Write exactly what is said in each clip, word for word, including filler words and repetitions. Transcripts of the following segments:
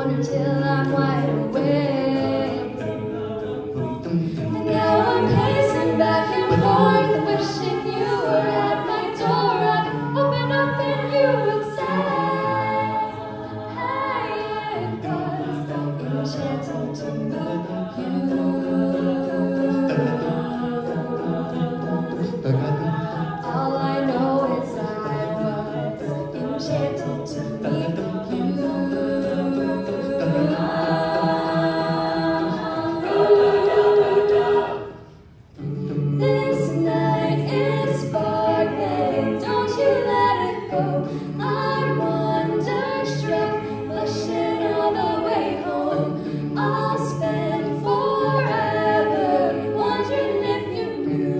wonder till I'm wide awake. And now I'm pacing back and forth, wishing you were at my door. I'd open up and you would say, hey, it was enchanted to meet you. All I know is I was enchanted to meet you. This night is sparkling, don't you let it go. I'm wonderstruck, blushing all the way home. I'll spend forever wondering if you knew.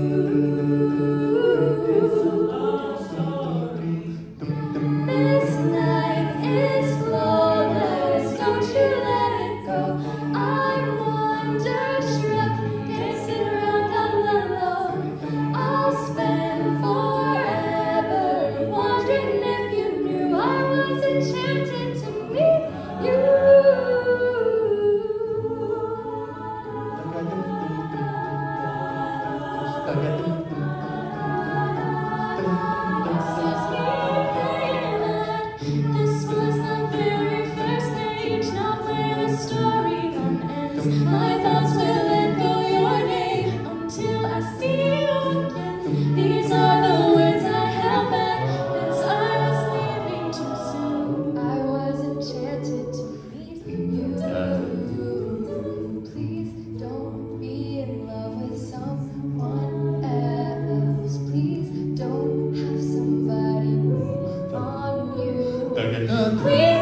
This night is flawless, don't you let it go. I'm wonderstruck, dancing around all alone. I'll spend forever wondering if you knew I was enchanted to meet you. This was the very first page, not where the story ends. My thoughts will echo your name until I see you again. These are the words I held back as I was leaving too soon. I was enchanted to meet you. Please don't be in love with someone else. Please don't have somebody wait on you. Please